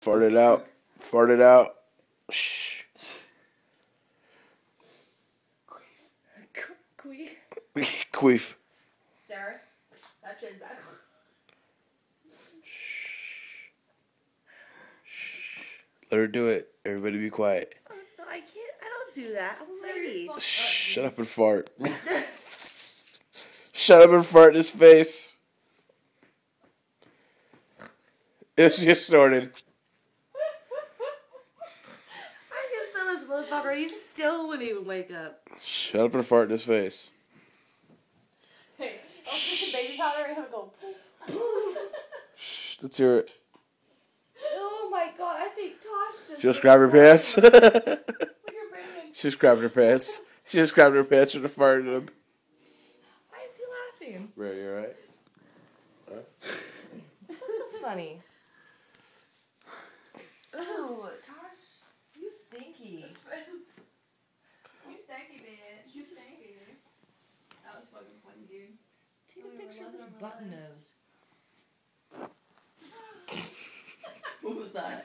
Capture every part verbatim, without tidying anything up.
Fart it out. Fart it out. Shh. Queef. Queef. Sarah, that shit's back. Let her do it. Everybody be quiet. Oh, no, I can't. I don't do that. I'm a lady. Shh, shut up and fart. Shut up and fart in his face. It just snorted. I can smell this motherfucker. He still wouldn't even wake up. Shut up and fart in his face. Hey, I'll put some baby powder and have it go. Shh, let's hear it. Oh my god, I think Tosh just... She just grabbed her pants. Look at your brain. She just grabbed her pants. She just grabbed her pants and farted in them. Why is he laughing? Ray, you alright? Huh? What's so funny? Oh, Tosh, you stinky. You stanky, bitch. You stanky. That was fucking funny, dude. Take a picture of this button nose. What was that?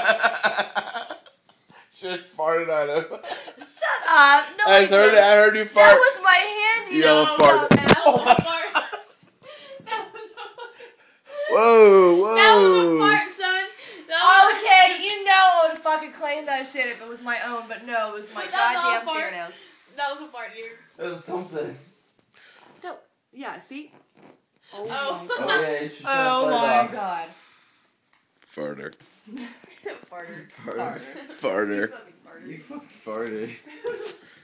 She just farted on him. Shut up! No, I I heard didn't. it. I heard you fart. That was my hand, you Yellow know, fart. dumbass. Oh my- That was Whoa, whoa. That was a fart, son. That was- Okay, you know I would fucking claim that shit if it was my own, but no, it was my But that's all goddamn fart. fingernails. That was a fart, dude. That was something. No, yeah, see? Oh. my Oh yeah, you should try to Oh play it my off. god. Farter. Farter. Farter. Farter. Fucking farter. You fucking farted.